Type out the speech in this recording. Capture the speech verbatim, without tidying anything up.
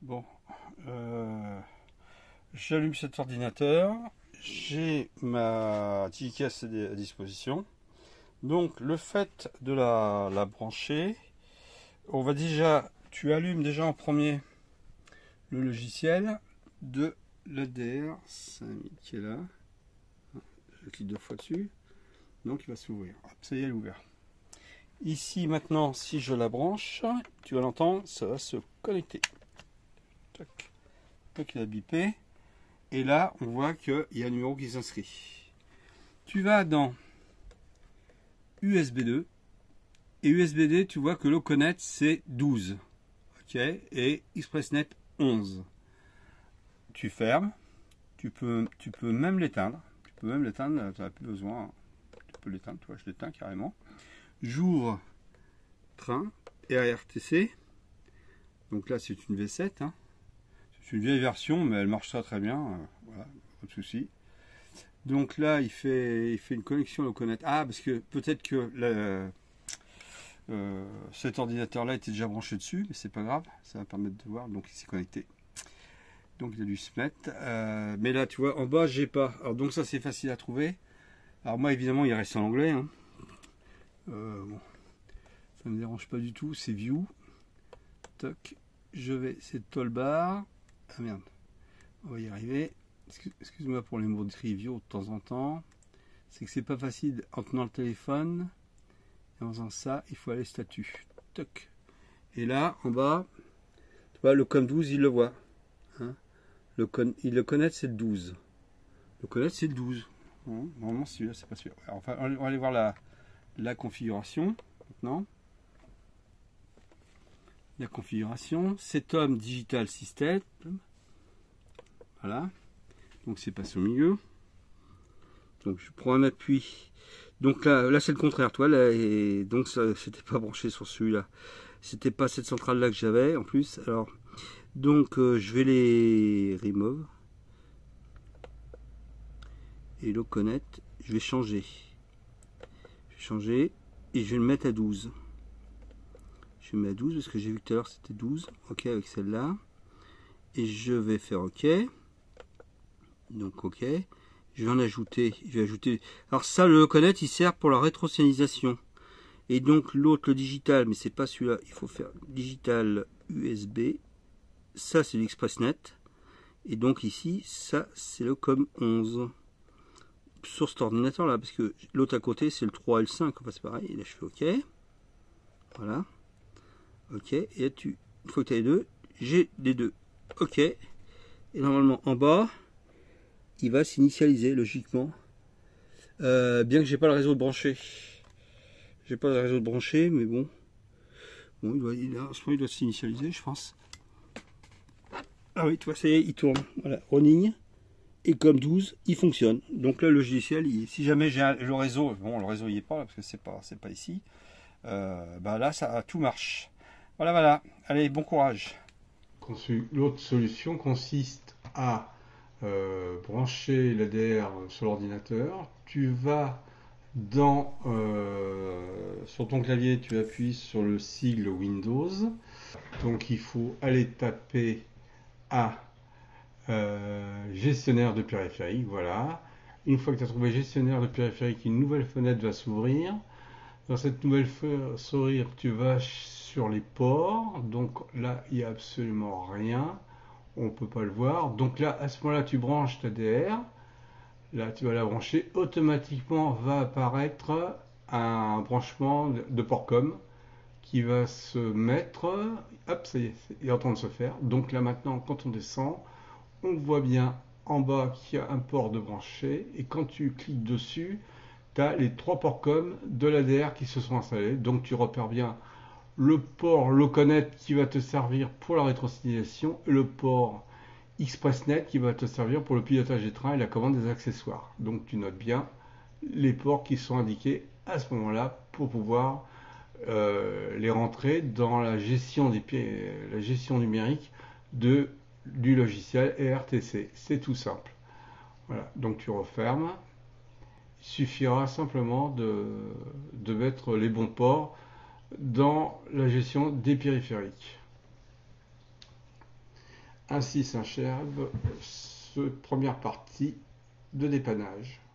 Bon, euh, j'allume cet ordinateur, j'ai ma digicasse à disposition. Donc le fait de la, la brancher, on va déjà, tu allumes déjà en premier le logiciel de l'A D R cinq mille qui est là. Je clique deux fois dessus, donc il va s'ouvrir. Hop, ça y est, elle est ouverte. Ici maintenant, si je la branche, tu vas l'entendre, ça va se connecter. Tac. Tac, il a bipé. Et là, on voit qu'il y a un numéro qui s'inscrit. Tu vas dans U S B deux. Et U S B deux, tu vois que l'Oconet c'est douze. Ok. Et ExpressNet onze. Tu fermes. Tu peux, tu peux même l'éteindre. Tu peux même l'éteindre, tu n'as plus besoin. Tu peux l'éteindre, tu vois, je l'éteins carrément. J'ouvre train R R T C. Donc là, c'est une V sept. Hein. C'est une vieille version, mais elle marche très très bien. Euh, voilà, pas de souci. Donc là, il fait, il fait une connexion au Oconet. Ah, parce que peut-être que le, euh, cet ordinateur-là était déjà branché dessus, mais c'est pas grave. Ça va permettre de voir. Donc il s'est connecté. Donc il a dû se mettre. Euh, mais là, tu vois, en bas, j'ai pas. Alors donc ça, c'est facile à trouver. Alors moi, évidemment, il reste en anglais. Hein. Euh, bon, ça ne me dérange pas du tout. C'est View. Toc. Je vais. C'est Toolbar. Ah merde. On va y arriver. Excuse-moi pour les mots de triviaux de temps en temps. C'est que c'est pas facile en tenant le téléphone. Et en faisant ça, il faut aller statut. Toc. Et là, en bas, tu vois, le com douze, il le voit. Hein, le con, il le connaît, c'est le douze. Le connaître, c'est le douze. Hein, normalement, celui-là, c'est pas sûr. Enfin, on va aller voir la, la configuration maintenant. La configuration. Setom Digital System. Voilà. Donc c'est passé au milieu. Donc je prends un appui. Donc là, là c'est le contraire, toi. Là, et donc ça, c'était pas branché sur celui-là. C'était pas cette centrale-là que j'avais en plus. Alors, donc euh, je vais les remove. Et le connect, je vais changer. Je vais changer et je vais le mettre à douze. Je le mets à douze parce que j'ai vu que tout à l'heure c'était douze. Ok, avec celle-là. Et je vais faire OK. Donc OK. Je vais en ajouter. Je vais ajouter. Alors ça, le connect, il sert pour la rétro-signalisation. Et donc l'autre, le digital, mais c'est pas celui-là. Il faut faire digital U S B. Ça, c'est l'ExpressNet. Et donc ici, ça, c'est le com onze. Sur cet ordinateur-là, parce que l'autre à côté, c'est le trois et le cinq. Enfin, c'est pareil. Et là, je fais OK. Voilà. OK. Et là, tu, une fois que tu as les deux, j'ai les deux. OK. Et normalement, en bas, il va s'initialiser logiquement. Euh, bien que j'ai pas le réseau de branché. J'ai pas le réseau de branché, mais bon. Bon, il doit, il, à ce moment, il doit s'initialiser, je pense. Ah oui, tu vois, ça y est, il tourne. Voilà, running. Et comme douze, il fonctionne. Donc là, le logiciel, il, si jamais j'ai le réseau, bon, le réseau il est pas là parce que c'est pas, c'est pas ici. Euh, bah là, ça tout marche. Voilà, voilà. Allez, bon courage. L'autre solution consiste à euh, brancher l'A D R sur l'ordinateur. Tu vas dans euh, sur ton clavier, tu appuies sur le sigle Windows. Donc il faut aller taper à euh, gestionnaire de périphérique. Voilà. Une fois que tu as trouvé gestionnaire de périphérique, une nouvelle fenêtre va s'ouvrir. Dans cette nouvelle fenêtre, tu vas sur les ports. Donc là, il n'y a absolument rien. On ne peut pas le voir. Donc là, à ce moment-là, tu branches ta D R. Là, tu vas la brancher. Automatiquement, va apparaître un branchement de port com qui va se mettre. Hop, ça y est, il est en train de se faire. Donc là, maintenant, quand on descend, on voit bien en bas qu'il y a un port de branché. Et quand tu cliques dessus, tu as les trois ports com de l'A D R qui se sont installés. Donc tu repères bien le port Loconet qui va te servir pour la rétrosignalisation et le port ExpressNet qui va te servir pour le pilotage des trains et la commande des accessoires. Donc tu notes bien les ports qui sont indiqués à ce moment-là pour pouvoir euh, les rentrer dans la gestion, des, la gestion numérique de, du logiciel R R T C. C'est tout simple. Voilà, donc tu refermes. Il suffira simplement de, de mettre les bons ports dans la gestion des périphériques. Ainsi s'achève cette première partie de dépannage.